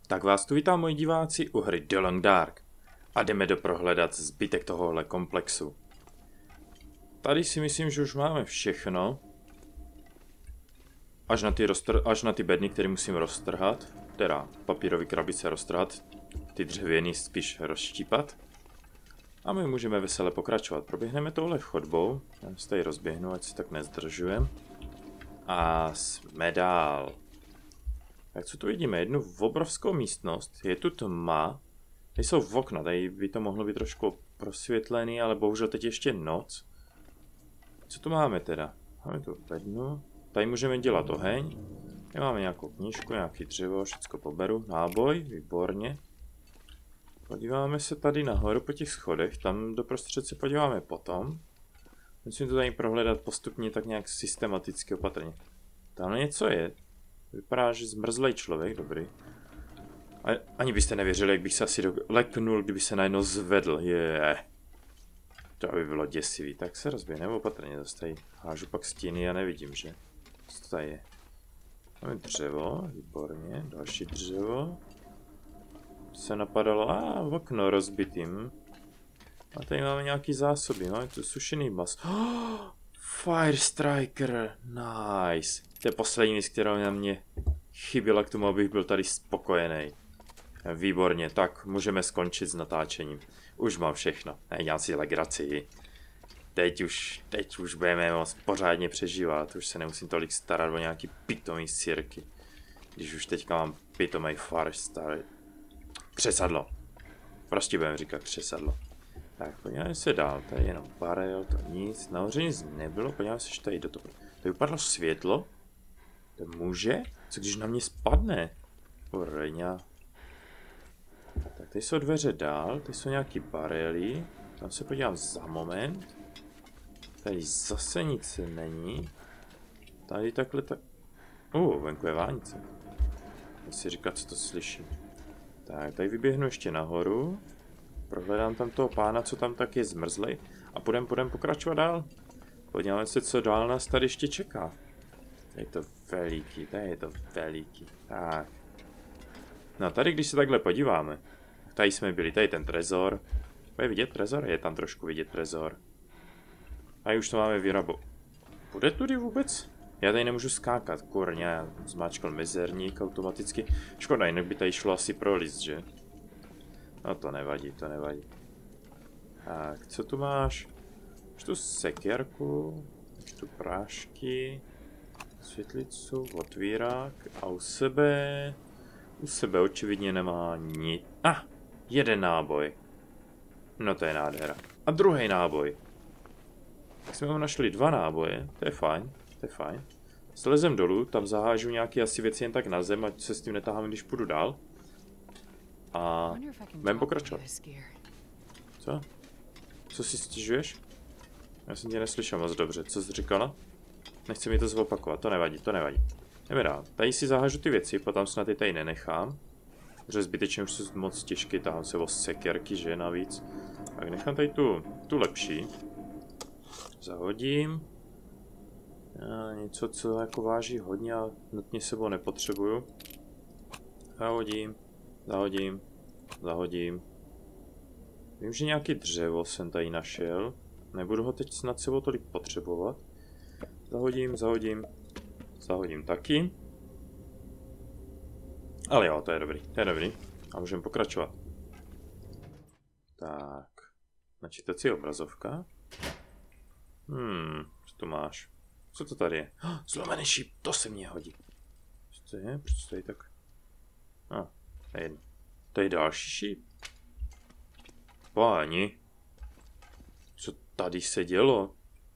Tak vás tu vítám, moji diváci, u hry The Long Dark. A jdeme doprohledat zbytek tohohle komplexu. Tady si myslím, že už máme všechno. Až na ty bedny, které musím roztrhat. Teda papírový krabice roztrhat. Ty dřevěný spíš rozštípat. A my můžeme vesele pokračovat. Proběhneme touhle chodbou. Já se tady rozběhnu, ať se tak nezdržujem. A jsme dál. Tak co tu vidíme? Jednu obrovskou místnost. Je tu tma. Tady jsou okna, tady by to mohlo být trošku prosvětlený, ale bohužel teď ještě noc. Co tu máme teda? Máme tu bednu. Tady můžeme dělat oheň. Tady máme nějakou knížku, nějaký dřevo, všecko poberu. Náboj, výborně. Podíváme se tady nahoru po těch schodech, tam doprostřed se podíváme potom. Musím to tady prohledat postupně tak nějak systematicky opatrně. Tamhle něco je. Vypadá, že zmrzlej člověk, dobrý. Ani byste nevěřili, jak bych se asi leknul, kdyby se najednou zvedl. To by bylo děsivý. Tak se rozběhneme opatrně, zase tady hážu pak stíny a nevidím, že? Co to tady je? Máme dřevo, výborně, další dřevo. Se napadalo, okno rozbitým. A tady máme nějaký zásoby, máme tu sušený mas. Fire Striker, nice. To je poslední věc, která na mě chyběla k tomu, abych byl tady spokojený. Výborně, tak můžeme skončit s natáčením. Už mám všechno, nedělám si legraci. Teď už budeme moct pořádně přežívat, už se nemusím tolik starat o nějaký pitomý sirky. Když už teďka mám pitomý Fire Striker. Křesadlo. Prostě budeme říkat křesadlo. Tak, podíváme se dál, tady je jenom barel, to nic, nahoře nic nebylo, podíváme se, že tady do toho. Tady vypadlo světlo, to může? Co když na mě spadne? Porejňa. Tak tady jsou dveře dál, tady jsou nějaký barely, tam se podívám za moment. Tady zase nic není. Tady takhle tak... venku je vánice. Já si říkat, co to slyším. Tak, tady vyběhnu ještě nahoru. Prohledám tam toho pána, co tam tak je zmrzlej. A půjdeme pokračovat dál. Podíváme se, co dál nás tady ještě čeká. Tady je to veliký. Tak. No tady, když se takhle podíváme. Tady jsme byli, tady ten trezor. Je vidět trezor? Je tam trošku vidět trezor. A už to máme vyrabo. Bude tudy vůbec? Já tady nemůžu skákat, kurňa, já zmáčkal mezerník automaticky. Škoda, jinak by tady šlo asi pro list, že? No to nevadí, to nevadí. Tak, co tu máš? Máš tu sekérku, máš tu prášky, světlicu, otvírák a u sebe očividně nemá nic. Jeden náboj. No to je nádhera. A druhý náboj. Tak jsme mu našli 2 náboje, to je fajn. To je fajn. Slezem dolů, tam zahážu nějaké asi věci jen tak na zem, ať se s tím netahám, když půjdu dál. A budeme pokračovat. Co? Co si stěžuješ? Já jsem tě neslyšel moc dobře, co jsi říkala? Nechci mi to zopakovat, to nevadí, to nevadí. Jdeme dál. Tady si zahážu ty věci, potom snad je tady nenechám. Protože zbytečně už jsou moc těžké, tahám se o sekerky, že navíc. Tak nechám tady tu lepší. Zahodím. Něco, co jako váží hodně a nutně sebou nepotřebuju. Zahodím. Vím, že nějaký dřevo jsem tady našel. Nebudu ho teď snad sebou tolik potřebovat. Zahodím taky. Ale jo, to je dobrý. A můžeme pokračovat. Tak. Načítací obrazovka. Co tu máš? Co to tady je? Zlomený šíp, to se mně hodí. Co to je? Proč to je tak? To je jedno. To je další šíp. Páni. Co tady se dělo?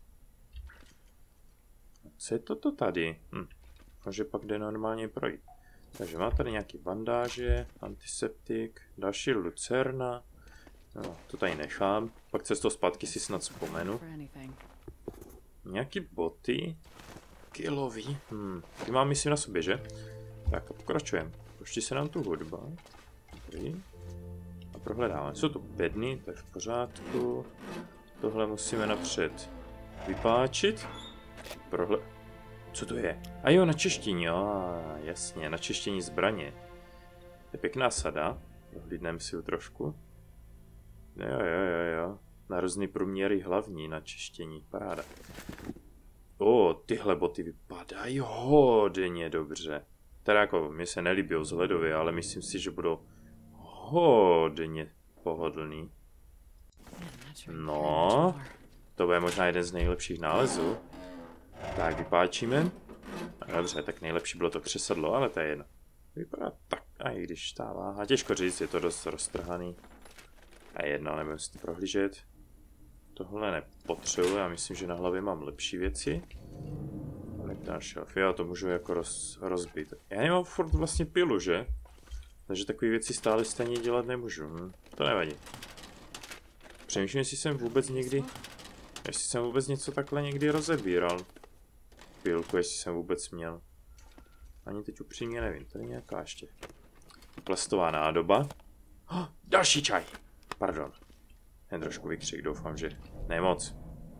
Co je toto tady? Može pak jde normálně projít. Takže má tady nějaký bandáže, antiseptik, další lucerna. No, to tady nechám. Pak cestou zpátky si snad vzpomenu. Nějaký boty. Kilový. Ty mám myslím na sobě, že? Tak a pokračujeme. Pouští se nám tu hudba. Dobrý. A prohledáme. Jsou to bedny, to je v pořádku. Tohle musíme napřed vypáčit. Co to je? A jo, na češtění. Jasně, na češtění zbraně. Je pěkná sada. Dohlídneme si ji trošku. Jo. Na různý průměry hlavní na čištění. Paráda. Tyhle boty vypadají hodně dobře. Teda jako, mi se nelíbí vzhledově, ale myslím si, že budou hodně pohodlný. No, to bude možná jeden z nejlepších nálezů. Tak, vypáčíme. Dobře, tak nejlepší bylo to křesadlo, ale to je jedno. Vypadá tak, a i když ta váha, těžko říct, je to dost roztrhaný. A jedno, nebudem si to prohlížet. Tohle nepotřebuji, já myslím, že na hlavě mám lepší věci. Já to můžu jako rozbít. Já nemám furt vlastně pilu, že? Takže takové věci stále stejně dělat nemůžu. To nevadí. Přemýšlím, jestli jsem vůbec něco takhle někdy rozebíral. Pilku, jestli jsem vůbec měl. Ani teď upřímně nevím, to je nějaká ještě plastová nádoba. Další čaj! Pardon. Jen trošku vykřik, doufám, že ne moc.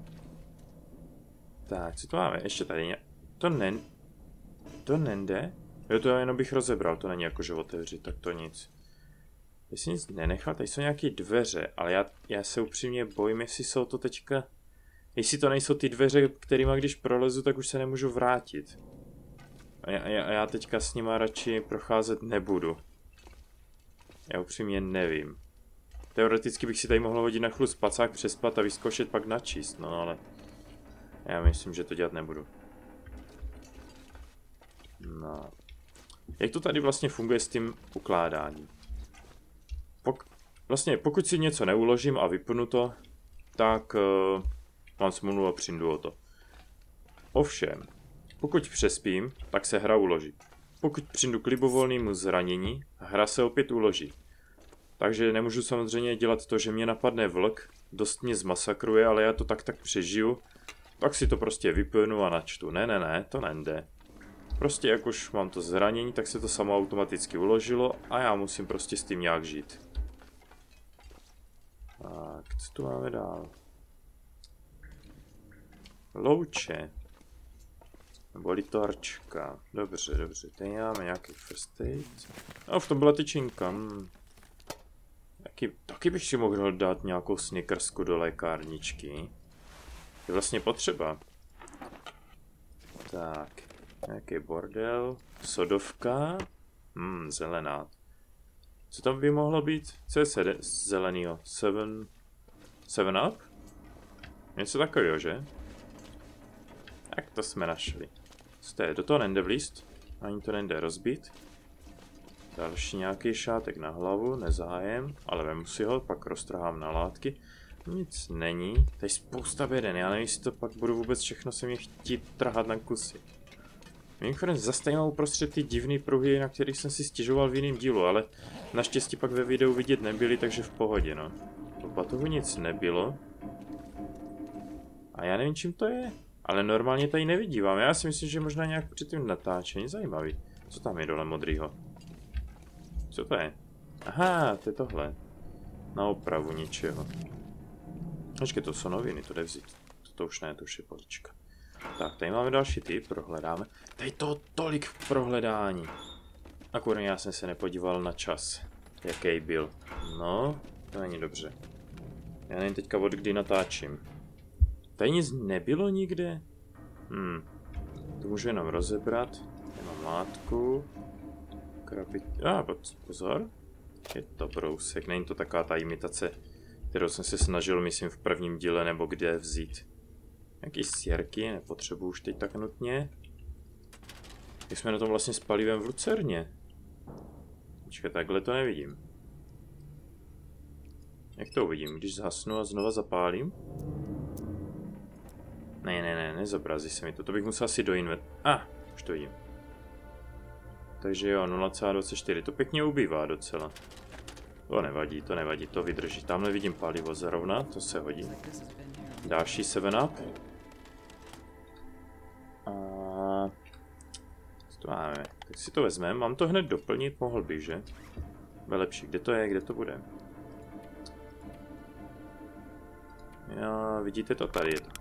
Tak, co to máme? Ještě tady To nende? Jo, to jenom bych rozebral, to není jako že otevřít, tak to nic. Jestli nic nenechal, tady jsou nějaké dveře, ale já se upřímně bojím, jestli jsou to teďka... Jestli to nejsou ty dveře, kterýma když prolezu, tak už se nemůžu vrátit. A já teďka s nima radši procházet nebudu. Já upřímně nevím. Teoreticky bych si tady mohl hodit na chvíli spacák, přespat a vyzkoušet pak načíst, no ale... Já myslím, že to dělat nebudu. No. Jak to tady vlastně funguje s tím ukládáním? Pokud si něco neuložím a vypnu to, tak mám smůlu a přijdu o to. Ovšem, pokud přespím, tak se hra uloží. Pokud přijdu k libovolnému zranění, hra se opět uloží. Takže nemůžu samozřejmě dělat to, že mě napadne vlk, dost mě zmasakruje, ale já to tak přežiju, tak si to prostě vypnu a načtu. Ne, to nejde. Prostě jak už mám to zranění, tak se to samo automaticky uložilo a já musím prostě s tím nějak žít. Tak, co tu máme dál? Louče. Nebo litorčka. Dobře. Tady máme nějaký first aid. A v tom byla tyčinka. Taky bych si mohl dát nějakou snickersku do lékárničky. Je vlastně potřeba. Tak. Nějaký bordel. Sodovka. Zelená. Co tam by mohlo být? Co je zelenýho? Seven up? Něco takového, že? Tak to jsme našli. Co to je? Do toho nejde vlízt? Ani to nejde rozbít. Další nějaký šátek na hlavu, nezájem, ale vemu si ho, pak roztrhám na látky. Nic není. Tady spousta beden, já nevím, jestli to pak budu vůbec všechno se mě chtít trhat na kusy. Mimochodem zase tady mám uprostřed ty divný pruhy, na kterých jsem si stěžoval v jiném dílu, ale naštěstí pak ve videu vidět nebyly, takže v pohodě, no. V batohu nic nebylo. A já nevím, čím to je, ale normálně tady nevidívám. Já si myslím, že možná nějak při tím natáčení zajímavý. Co tam je dole modrýho? Co to je? Aha, to je tohle. Na opravu něčeho. Počkej, to jsou noviny, to jde vzít. To už ne, to už je polička. Tak, tady máme další typ, prohledáme. Tady to tolik v prohledání. Akorát já jsem se nepodíval na čas, jaký byl. No, to není dobře. Já nevím teďka od kdy natáčím. Tady nic nebylo nikde? To můžu jenom rozebrat. Jenom látku. Pozor. Je to brousek, není to taková ta imitace, kterou jsem se snažil, myslím, v prvním díle nebo kde vzít. Nějaký sěrky, nepotřebuji už teď tak nutně. Jak jsme na tom vlastně s palivem v lucerně? Počkej, takhle to nevidím. Jak to uvidím, když zhasnu a znova zapálím? Ne, nezobrazí se mi to, to bych musel asi doinvet. Už to vidím. Takže jo, 0,24, to pěkně ubývá docela. To nevadí, to vydrží. Tamhle vidím palivo zrovna, to se hodí. Další 7up. A... Co to máme? Tak si to vezmeme, mám to hned doplnit, mohl bych, že? Bude lepší, kde to je, kde to bude? Jo, vidíte to, tady je to.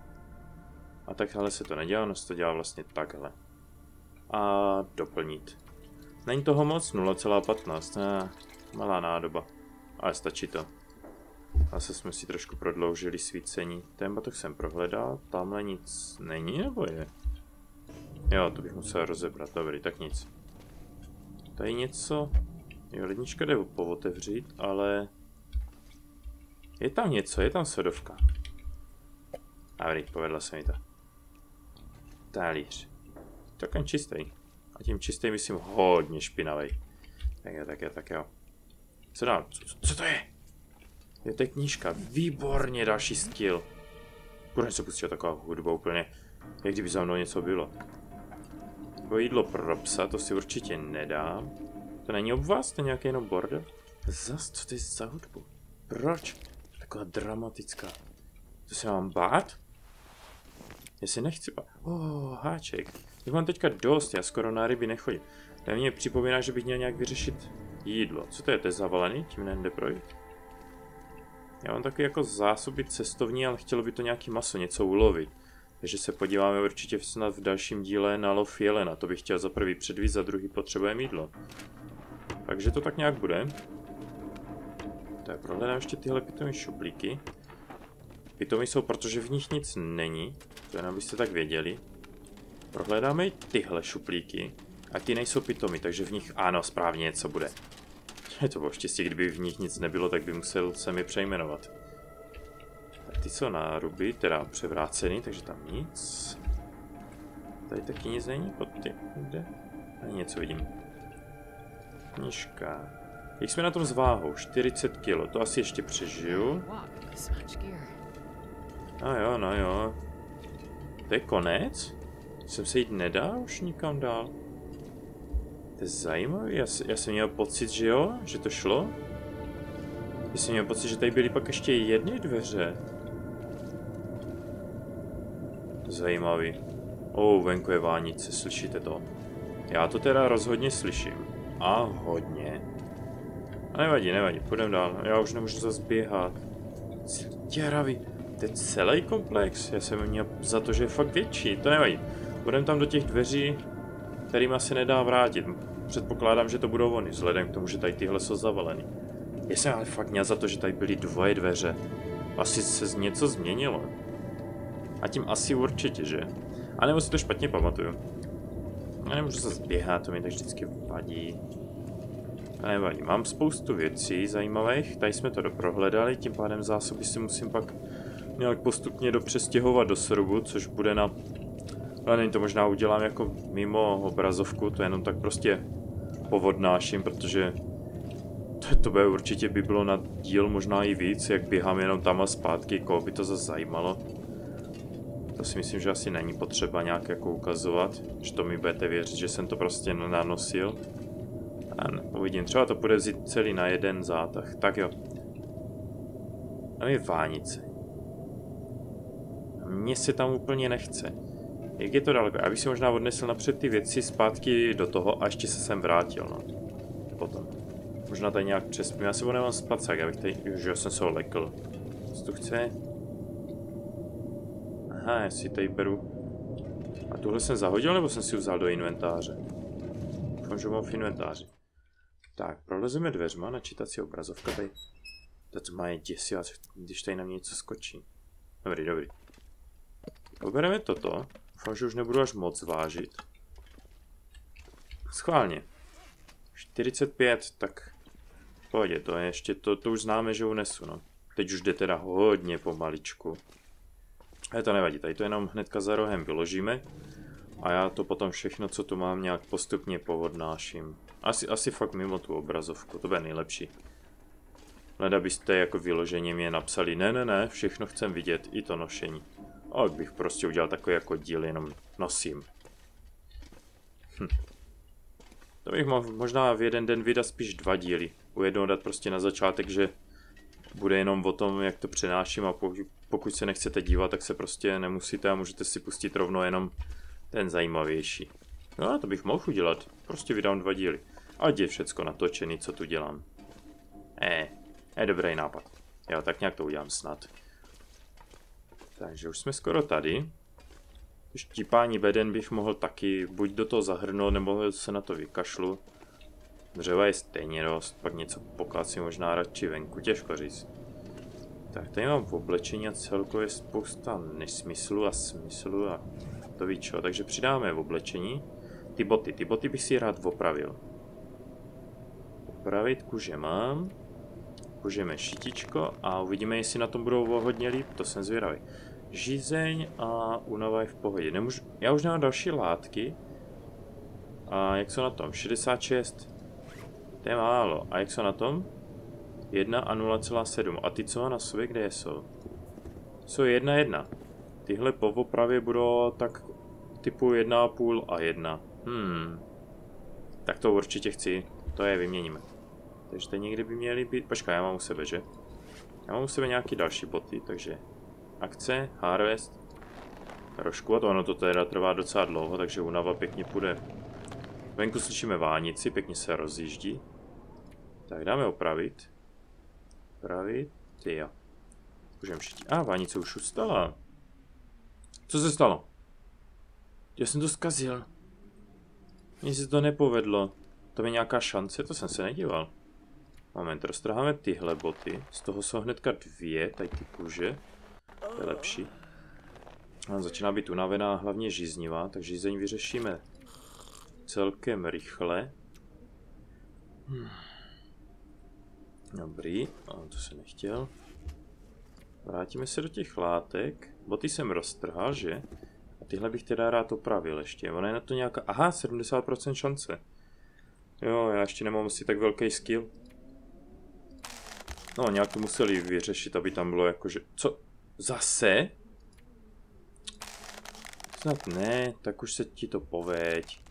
A takhle se to nedělá, ono se to dělá vlastně takhle. A doplnit. Není toho moc, 0,15, malá nádoba. Ale stačí to. Zase jsme si trošku prodloužili svícení. Ten batoh jsem prohledal, tamhle nic není, nebo je? Jo, to bych musel rozebrat, dobrý, tak nic. Tady něco, jo, lednička jde povotevřít, ale... Je tam něco, je tam sodovka. Dobrý, povedla se mi to. Talíř. Takový čistý. A tím čistý myslím hodně špinavý. Tak jo. Co dál? Co to je? Je to knížka. Výborně, další skill. Konečně se pustila taková hudba úplně, jak kdyby za mnou něco bylo. Jako jídlo pro psa, to si určitě nedám. To není obvaz, to je nějaký jenom bordel. Zas, co to je za hudbu? Proč? Taková dramatická. To se mám bát? Já si nechci bát. Háček. Těch mám teďka dost, já skoro na ryby nechodím. To mě připomíná, že bych měl nějak vyřešit jídlo. Co to je? To je zavalený? Tím nejde projít. Já mám taky jako zásoby cestovní, ale chtělo by to nějaký maso, něco ulovit. Takže se podíváme určitě snad v dalším díle na lov jelena. To bych chtěl za prvý předvíst, za druhý potřebujeme jídlo. Takže to tak nějak bude. Tak prohledám ještě tyhle pitomé šuplíky. Pitomí jsou, protože v nich nic není. To jen abyste tak věděli. Prohledáme i tyhle šuplíky. A ty nejsou pitomí, takže v nich ano, správně něco bude. To bylo štěstí, kdyby v nich nic nebylo, tak by musel se mi přejmenovat. Tak ty jsou náruby, teda převrácený, takže tam nic. Tady taky nic není, kde? Tady něco vidím. Knižka. Jak jsme na tom s váhou? 40 kg, to asi ještě přežiju. No jo. To je konec? Jsem se jít nedá už nikam dál. To je zajímavý, já jsem měl pocit, že jo, že to šlo. Já jsem měl pocit, že tady byly pak ještě jedny dveře. Zajímavý. Venku je vánice, slyšíte to? Já to teda rozhodně slyším. A hodně. A nevadí, půjdeme dál. Já už nemůžu zase běhat. Děravý. To je celý komplex. Já jsem měl za to, že je fakt větší. To nevadí. Půjdeme tam do těch dveří, kterým asi nedá vrátit. Předpokládám, že to budou oni, vzhledem k tomu, že tady tyhle jsou zavalený. Já jsem ale fakt měl za to, že tady byly dvoje dveře. Asi se něco změnilo. A tím asi určitě, že? A nebo si to špatně pamatuju. Já nemůžu se zběhat, to mi tak vždycky vadí. A nevadí, mám spoustu věcí zajímavých, tady jsme to doprohledali, tím pádem zásoby si musím pak nějak postupně dopřestěhovat do srubu, což bude na... Ale není to možná udělám jako mimo obrazovku, to jenom tak prostě povodnáším, protože to by určitě by bylo na díl možná i víc, jak běhám jenom tam a zpátky, koho by to zase zajímalo. To si myslím, že asi není potřeba nějak jako ukazovat, že to mi budete věřit, že jsem to prostě nanosil. A uvidím, třeba to bude vzít celý na jeden zátah, tak jo. Tam je vánice. Mně se tam úplně nechce. Jak je to daleko? Já bych si možná odnesl napřed ty věci zpátky do toho a ještě se sem vrátil, no. Potom. Možná tady nějak přespím. Já si ho nemám spacák, abych tady... Už já jsem se ho lekl. Co tu chce? Aha, já si tady beru... A tuhle jsem zahodil, nebo jsem si vzal do inventáře? Doufám, že mám v inventáři. Tak, prolezeme dveřma, načítací obrazovka tady. To má je děsivá, když tady na mě něco skočí. Dobrý. Obereme toto. Doufám, že už nebudu až moc vážit. Schválně. 45, tak v pohodě, to je ještě, to už známe, že unesu, no. Teď už jde teda hodně pomaličku. Ale to nevadí, tady to jenom hnedka za rohem vyložíme. A já to potom všechno, co tu mám, nějak postupně povodnáším. Asi fakt mimo tu obrazovku, to bude nejlepší. Leda byste jako vyloženě mě napsali, ne, všechno chcem vidět, i to nošení. A bych prostě udělal takový jako díl, jenom nosím. To bych mohl možná v jeden den vydat spíš 2 díly. U jednoho dát prostě na začátek, že bude jenom o tom, jak to přenáším a pokud se nechcete dívat, tak se prostě nemusíte a můžete si pustit rovnou jenom ten zajímavější. No a to bych mohl udělat, prostě vydám 2 díly. Ať je všecko natočený, co tu dělám. Je dobrý nápad. Jo, tak nějak to udělám snad. Takže už jsme skoro tady. Štípání beden bych mohl taky buď do toho zahrnout, nebo se na to vykašlu. Dřeva je stejně dost, pak něco pokáci možná radši venku, těžko říct. Tak tady mám v oblečení a celkově spousta nesmyslů a smyslů a to ví čo, takže přidáme v oblečení. Ty boty bych si rád opravil. Opravit kůže mám. Kůžeme šitičko a uvidíme, jestli na tom budou hodně líp, to jsem zvědavý. Žízeň a únava je v pohodě. Já už nemám další látky. A jak jsou na tom? 66. To je málo. A jak jsou na tom? 1 a 0,7. A ty, co má na sobě, kde jsou? Jsou 1,1. Tyhle po opravě budou tak typu 1,5 a 1. Tak to určitě chci. To je vyměníme. Takže tady někdy by měly být... Počkej, já mám u sebe, že? Já mám u sebe nějaký další boty, takže... Akce, harvest. Trošku, a to ono to teda trvá docela dlouho, takže únava pěkně půjde. Venku slyšíme vánici, pěkně se rozjíždí. Tak dáme opravit. Opravit, jo. Můžeme šítit. Vánice už ustala. Co se stalo? Já jsem to zkazil. Mně se to nepovedlo. To je nějaká šance, to jsem se nedíval. Moment, roztrháme tyhle boty. Z toho jsou hnedka 2, tady ty kůže. To je lepší. Začíná být unavená, hlavně žíznivá, takže žízeň vyřešíme celkem rychle. Dobrý, to jsem nechtěl. Vrátíme se do těch látek. Boty jsem roztrhal, že? A tyhle bych teda rád opravil ještě. Ona je na to nějaká... 70% šance. Jo, já ještě nemám asi tak velký skill. No, nějak to museli vyřešit, aby tam bylo jakože... Co? Zase? Snad ne, tak už se ti to povedť.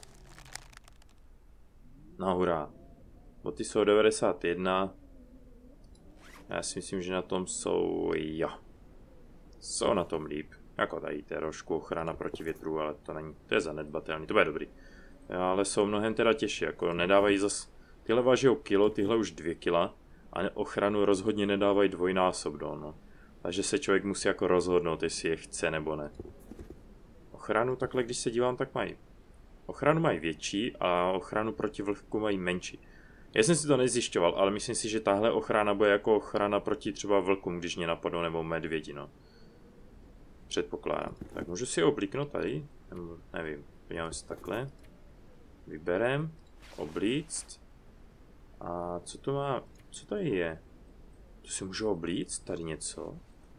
No hurá. Boty jsou 91. Já si myslím, že na tom jsou... Jo. Jsou na tom líp. Jako tady trošku ochrana proti větru, ale to není... To je zanedbatelný, to bude dobrý. Ale jsou mnohem teda těžší, jako nedávají zas... Tyhle vážijou kilo, tyhle už 2 kila. A ochranu rozhodně nedávají dvojnásob, no. Takže se člověk musí jako rozhodnout, jestli je chce nebo ne. Ochranu takhle, když se dívám, tak mají. Ochranu mají větší a ochranu proti vlhku mají menší. Já jsem si to nezjišťoval, ale myslím si, že tahle ochrana bude jako ochrana proti třeba vlkům, když mě napadnou, nebo medvědi, no. Předpokládám. Tak můžu si oblíknout tady? Nevím. Podíváme se takhle. Vyberem. Oblíct. A co to má? Co tady je? To si můžu oblíct? Tady něco?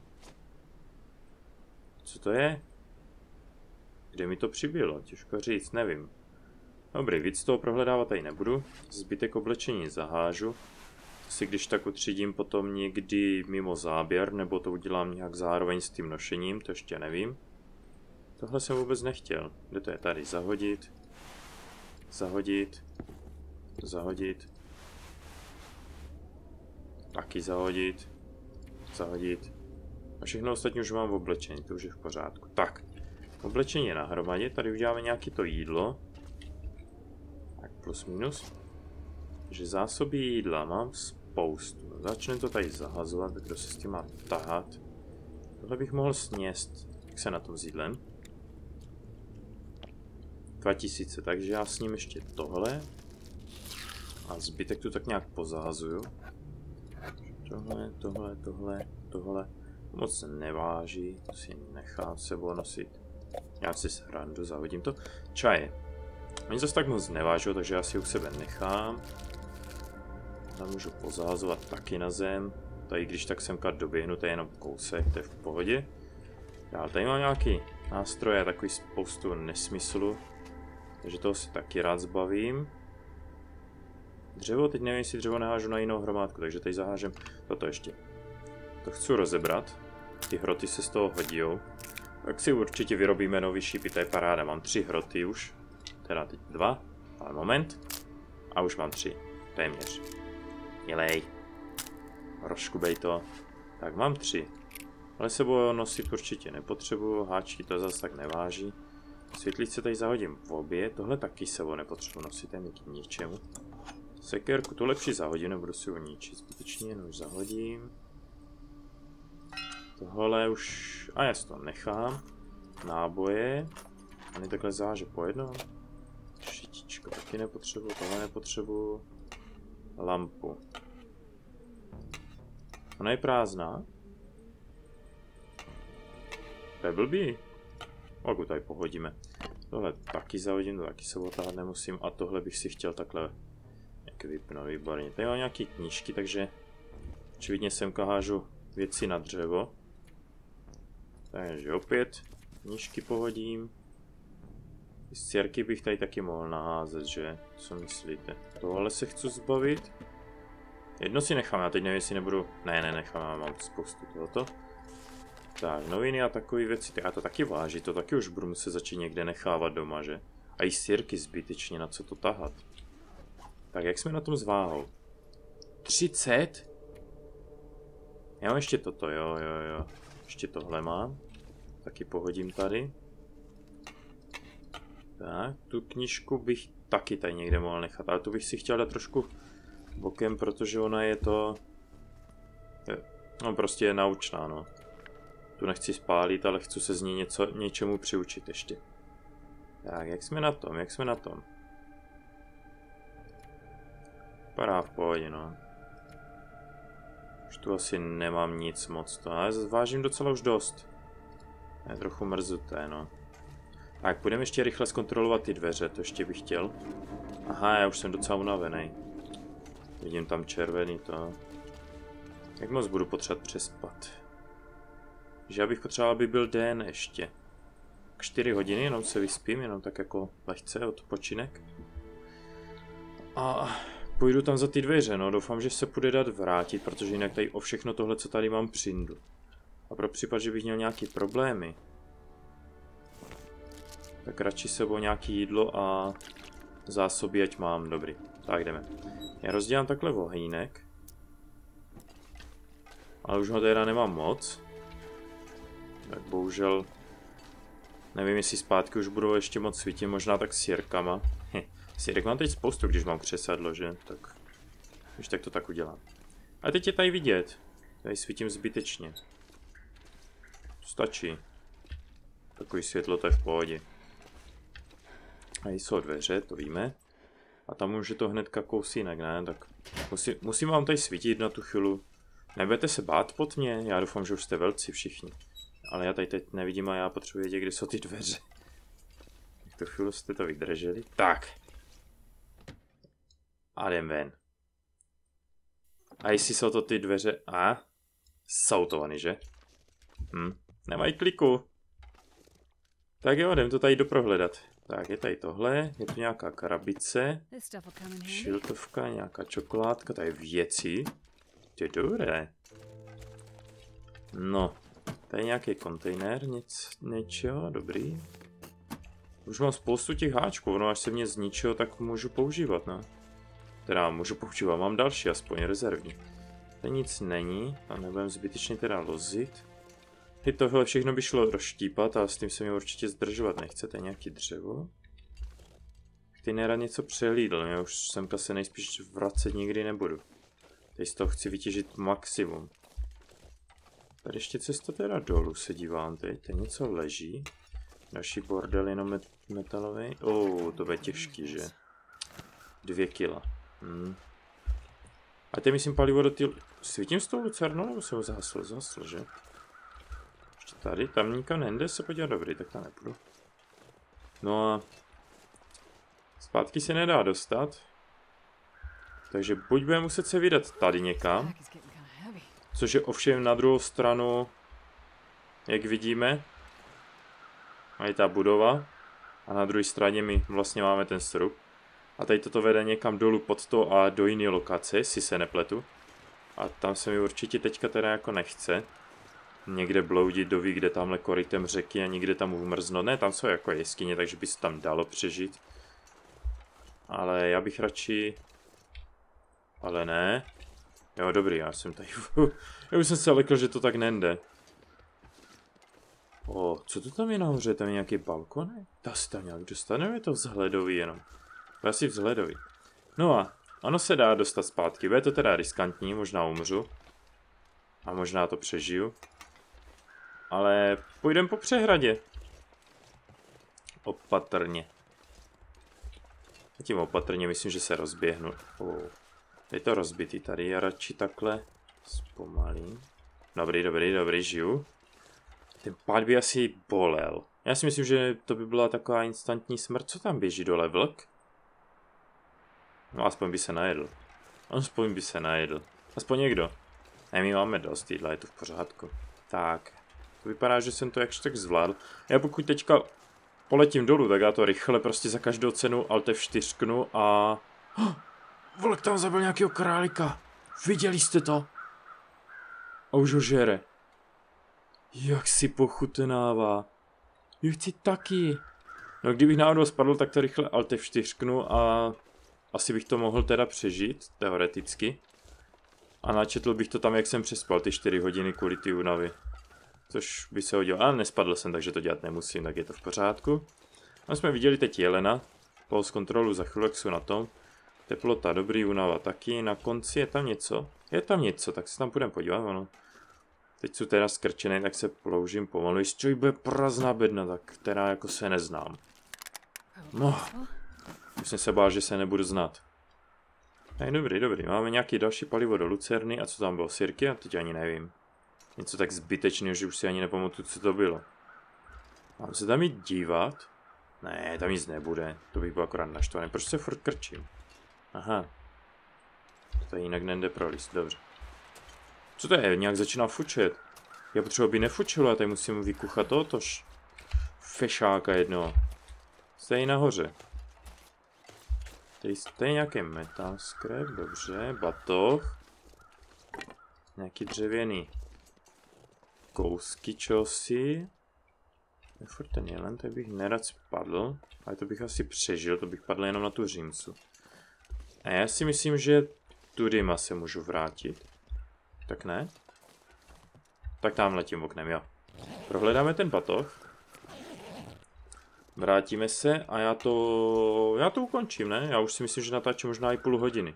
Co to je? Kde mi to přibylo? Těžko říct, nevím. Dobrý, víc toho prohledávat tady nebudu. Zbytek oblečení zahážu. Si když tak utřídím potom někdy mimo záběr, nebo to udělám nějak zároveň s tím nošením, to ještě nevím. Tohle jsem vůbec nechtěl. Kde to je? Tady zahodit. Zahodit. Zahodit. Taky zahodit. Zahodit. A všechno ostatní už mám v oblečení, to už je v pořádku. Tak, oblečení je na hromadě, tady uděláme nějaké to jídlo. Tak plus minus. Takže zásoby jídla mám spoustu. Začneme to tady zahazovat, kdo se s tím má tahat. Tohle bych mohl sněst. Jak se na tom s jídlem? 2000, takže já s ním ještě tohle. A zbytek tu tak nějak pozahazuju. Tohle. Moc se neváží, to si nechám sebou nosit. Já si srandu, zahodím to. Čaje. Oni zase tak moc nevážou, takže já si u sebe nechám. Tam můžu pozahazovat taky na zem. Tady když tak semka doběhnu, to je jenom kousek, to je v pohodě. Já tady mám nějaký nástroje, takový spoustu nesmyslu. Takže toho si taky rád zbavím. Dřevo, teď nevím, jestli dřevo nehážu na jinou hromádku, takže tady zahážem toto ještě. To chci rozebrat. Ty hroty se z toho hodijou. Tak si určitě vyrobíme nový šípy, to je paráda. Mám 3 hroty už. Teda teď 2, ale moment. A už mám 3. Téměř. Jelej. Rozškubej to. Tak mám 3. Ale sebou nosit určitě nepotřebuju. Háčky to zase tak neváží. Světlice tady zahodím v obě. Tohle taky sebou nepotřebuji nosit, ten k ničemu. Sekerku tu lepší zahodím, nebudu si ho ničit zbytečně, jenom už zahodím. Tohle už... A já si to nechám. Náboje. Oni takhle záže po jednom. Vajíčko taky nepotřebuju, tohle nepotřebuju. Lampu. Ona je prázdná. To je blbý. Oku tady pohodíme. Tohle taky zahodím, to taky se otáhat nemusím. A tohle bych si chtěl takhle nějak vypnout, výborně. Tady mám nějaké knížky, takže očividně semka hážu věci na dřevo. Takže opět knížky pohodím. Stěrky bych tady taky mohl naházet, že? Co myslíte? Tohle se chci zbavit. Jedno si nechám, já teď nevím, jestli nebudu... Ne, nechám, já mám spoustu tohoto. Tak, noviny a takové věci, já to taky váží, to taky už budu muset začít někde nechávat doma, že? A i stěrky zbytečně, na co to tahat. Tak, jak jsme na tom s váhou? 30? Já mám ještě toto, jo. Ještě tohle mám. Taky pohodím tady. Tak, tu knížku bych taky tady někde mohl nechat, ale tu bych si chtěl dát trošku bokem, protože ona je to... No prostě je naučná, no. Tu nechci spálit, ale chci se z ní něčemu přiučit ještě. Tak, jak jsme na tom? Vypadá v pohodě, no. Už tu asi nemám nic moc to, ale vážím docela už dost. Je trochu mrzuté, no. Tak, půjdeme ještě rychle zkontrolovat ty dveře, to ještě bych chtěl. Aha, já už jsem docela unavený. Vidím tam červený to. Jak moc budu potřebovat přespat? Že já bych potřeboval, aby byl den ještě. 4 hodiny, jenom se vyspím, jenom tak jako lehce odpočinek. A půjdu tam za ty dveře, no, doufám, že se půjde dát vrátit, protože jinak tady o všechno tohle, co tady mám, přijdu. A pro případ, že bych měl nějaké problémy, tak radši sebou nějaké jídlo a zásoby, ať mám, dobrý. Tak jdeme. Já rozdělám takhle ohýnek. Ale už ho teda nemám moc. Tak bohužel nevím, jestli zpátky už budou ještě moc svítit, možná tak s jirkama. Sírek mám teď spoustu, když mám křesadlo, že? Tak už tak to tak udělám. A teď je tady vidět. Tady svítím zbytečně. Stačí. Takový světlo, to je v pohodě. A jsou dveře, to víme. A tam už je to hnedka kousínek, ne? Tak musím vám tady svítit na tu chvíli. Nebudete se bát pod mě? Já doufám, že už jste velcí všichni. Ale já tady teď nevidím a já potřebuji vědět, kde jsou ty dveře. Jak tu chvíli jste to vydrželi? Tak. A jdem ven. A jestli jsou to ty dveře... A? Jsou to oni, že? Nemají kliku. Tak jo, jdem to tady doprohledat. Tak, je tady tohle, je tu nějaká krabice, šiltovka, nějaká čokoládka, tady věci. To je dobré. No, tady nějaký kontejner, něčeho, dobrý. Už mám spoustu těch háčků, no až se mě zničilo, tak můžu používat, no. Teda můžu používat, mám další, aspoň rezervní. Tady nic není, tam nebudem zbytečně teda lozit. I tohle všechno by šlo rozštípat, ale s tím se mi určitě zdržovat nechce, to je nějaký dřevo. Ty nerad něco přehlídl, já už semka se nejspíš vracet nikdy nebudu. Teď z toho chci vytěžit maximum. Tady ještě cesta teda dolů se dívám teď, tady něco leží. Další bordel jenom metalový. To bude těžký, že? 2 kila. A teď myslím palivo do ty... Svítím s tou lucernou, nebo se ho zhasl, že? Ještě tady, tam nikam nejde se podívat, dobrý, tak tam nepůjdu. No a... Zpátky se nedá dostat. Takže buď budeme muset se vydat tady někam. Což je ovšem na druhou stranu, jak vidíme, je ta budova. A na druhé straně my vlastně máme ten strop. A tady toto vede někam dolů pod to a do jiné lokace, si se nepletu. A tam se mi určitě teďka teda jako nechce. Někde bloudit do ví, kde tamhle korytem řeky a někde tam umrznout. Ne, tam jsou jako jeskyně, takže by se tam dalo přežít. Ale já bych radši... Ale ne. Jo, dobrý, já jsem tady... Já už jsem se lekl, že to tak nejde. Co to tam je nahoře? Tam je nějaký balkon? Ta se tam nějak dostane, je to vzhledový jenom. To je asi vzhledový. No a ono se dá dostat zpátky. Bude to teda riskantní, možná umřu. A možná to přežiju. Ale půjdem po přehradě. Opatrně. A tím opatrně myslím, že se rozběhnu. Je to rozbitý tady, já radši takhle zpomalím. Dobrý, žiju. Ten pád by asi bolel. Já si myslím, že to by byla taková instantní smrt. Co tam běží dole, vlk? No aspoň by se najedl. Aspoň někdo. Ne, my máme dost jídla, je to v pořádku. Tak. To vypadá, že jsem to jakž tak zvládl. Já pokud teďka poletím dolů, tak já to rychle prostě za každou cenu Alt F4 a... Vlk tam zabil nějakého králíka. Viděli jste to? A už ho žere. Jak si pochutnává. Já chci taky. No kdybych náhodou spadl, tak to rychle Alt F4 a... Asi bych to mohl teda přežít, teoreticky. A načetl bych to tam, jak jsem přespal ty 4 hodiny kvůli ty únavy. Což by se hodilo. Ale nespadl jsem, takže to dělat nemusím, tak je to v pořádku. A jsme viděli teď jelena. Pulse kontrolu za chvíli, jak jsou na tom. Teplota, dobrý, únava taky. Na konci je tam něco. Tak se tam půjdeme podívat, ano. Teď jsou teda skrčený, tak se ploužím pomalu. Jestli bude prázdná bedna, tak která jako se neznám. No. Už jsem se bál, že se nebudu znát. Dobrý. Máme nějaký další palivo do lucerny. A co tam bylo? Sirky? A teď ani nevím. Něco tak zbytečného, že už si ani nepamatuju, co to bylo. Mám se tam jít dívat? Ne, tam nic nebude. To bych byl akorát naštvaný. Proč se furt krčím? Aha. To jinak nejde prolíst. Dobře. Co to je? Nějak začíná fučet. Já potřebuji, aby nefučilo. Já tady musím vykuchat tohotož fešáka jednoho. Stej nahoře. Tady je nějaký metal scrap, dobře, batoh. Nějaký dřevěný kousky čosi. Furt ten jelen, tady bych nerad spadl, ale to bych asi přežil, to bych padl jenom na tu římsu. A já si myslím, že tudyma se můžu vrátit. Tak ne? Tak tam letím oknem, jo. Prohledáme ten batoh. Vrátíme se a já to ukončím, ne? Já už si myslím, že natáčím možná i půl hodiny.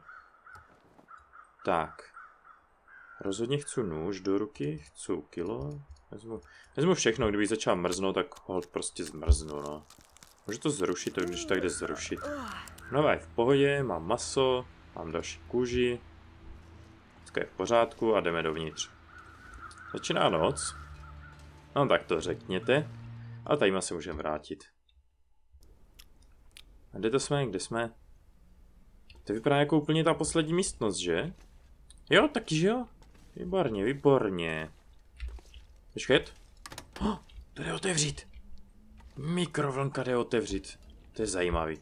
Tak. Rozhodně chci nůž do ruky, chci kilo. Vezmu všechno, kdybych začal mrznout, tak hold prostě zmrznu, no. Můžu to zrušit, to když tak jde zrušit. No je v pohodě, mám maso, mám další kůži. Všechno je v pořádku a jdeme dovnitř. Začíná noc. No tak to řekněte. A tady se můžeme vrátit. A kde jsme? To vypadá jako úplně ta poslední místnost, že? Jo, taky že jo? Výborně. Počkat. To jde otevřít. Mikrovlnka jde otevřít. To je zajímavý.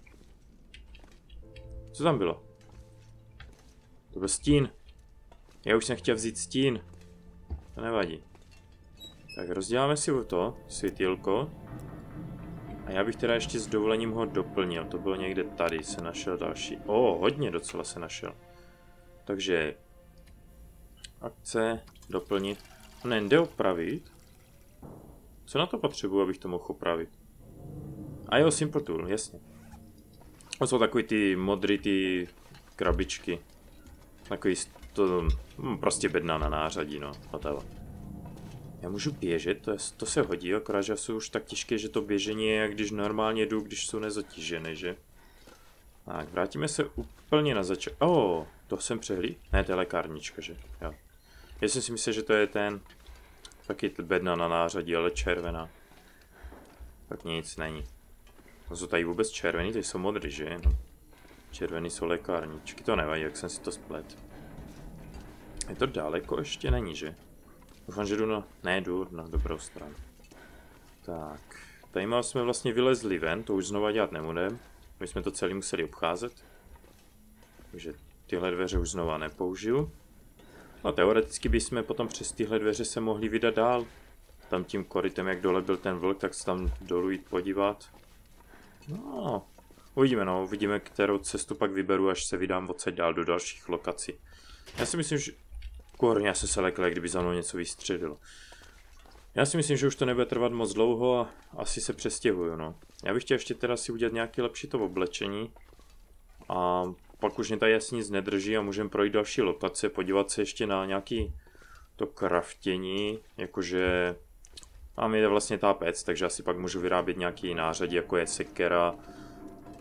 Co tam bylo? To byl stín. Já už jsem chtěl vzít stín. To nevadí. Tak rozděláme si to světýlko. A já bych teda ještě s dovolením ho doplnil. To bylo někde tady, se našel další. Hodně docela se našel. Takže akce, doplnit. Ne, jde opravit. Co na to potřebuji, abych to mohl opravit? A jo, Simple Tool, jasně. To jsou takový ty modrý, ty krabičky. Takový to, prostě bedna na nářadí, no. Hotovo. Já můžu běžet, to se hodí, akorát, že jsou už tak těžké, že to běžení je, jak když normálně jdu, když jsou nezatížené, že? Tak, vrátíme se úplně na začátek. To jsem přehlíd? Ne, to je lékárnička, že? Jo. Já jsem si myslel, že to je ten taky bedna na nářadí, ale červená. Tak nic není. To jsou tady vůbec červený, ty jsou modrý, že? No. Červený jsou lékárničky, to nevadí, jak jsem si to splet. Je to daleko? Ještě není, že? Doufám, že jdu na dobrou stranu. Tak, tady jsme vlastně vylezli ven, to už znova dělat nebudeme. My jsme to celý museli obcházet. Takže tyhle dveře už znova nepoužiju. No teoreticky bychom potom přes tyhle dveře se mohli vydat dál. Tam tím korytem, jak dole byl ten vlk, tak se tam dolů jít podívat. No, uvidíme, kterou cestu pak vyberu, až se vydám odsaď dál do dalších lokací. Já si myslím, že... Kurně, já se lekl, kdyby za mnou něco vystřelilo. Já si myslím, že už to nebude trvat moc dlouho a asi se přestěhuju, no. Já bych chtěl ještě teda si udělat nějaké lepší to oblečení. A pak už mě tady asi nic nedrží a můžeme projít další lokace, podívat se ještě na nějaký to kraftění, jakože... A mi jde vlastně ta pec, takže asi pak můžu vyrábět nějaký nářadí, jako je sekera,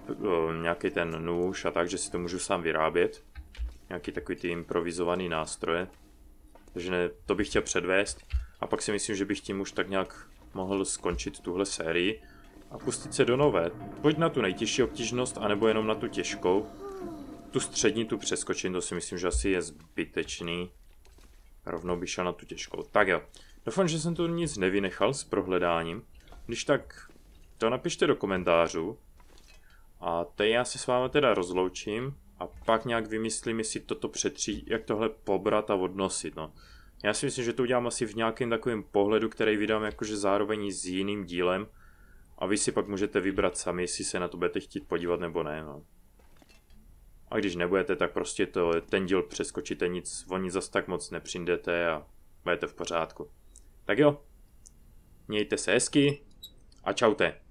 nějaký ten nůž a tak, že si to můžu sám vyrábět. Nějaký takový ty improvizovaný nástroje. Takže ne, to bych chtěl předvést. A pak si myslím, že bych tím už tak nějak mohl skončit tuhle sérii. A pustit se do nové. Pojď na tu nejtěžší obtížnost, anebo jenom na tu těžkou. Tu střední tu přeskočím, to si myslím, že asi je zbytečný. Rovnou bych šel na tu těžkou. Tak jo. Doufám, že jsem tu nic nevynechal s prohledáním. Když tak to napište do komentářů. A teď já se s vámi teda rozloučím. A pak nějak vymyslím, jestli toto přetří, jak tohle pobrat a odnosit, no. Já si myslím, že to udělám asi v nějakém takovém pohledu, který vydám jakože zároveň s jiným dílem. A vy si pak můžete vybrat sami, jestli se na to budete chtít podívat nebo ne, no. A když nebudete, tak prostě ten díl přeskočíte, o nic zas tak moc nepřijdete a budete v pořádku. Tak jo, mějte se hezky a čaute.